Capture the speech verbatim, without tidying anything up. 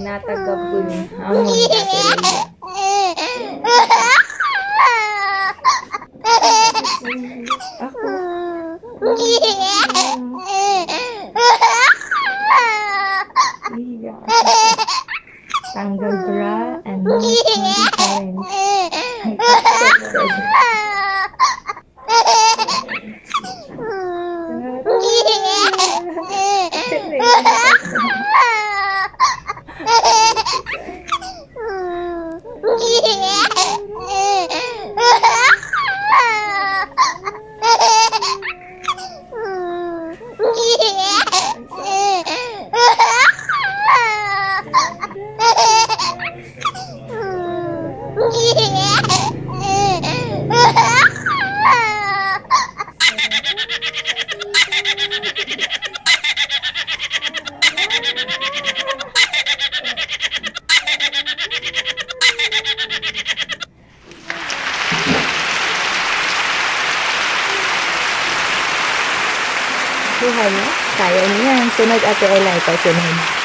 tinatagap ko ni amon Ate Ako. Iya. Tanggal bra and no parents. I accepted. Buhay na. Kaya niya. Sunod Ate Ella, ikaw sunod.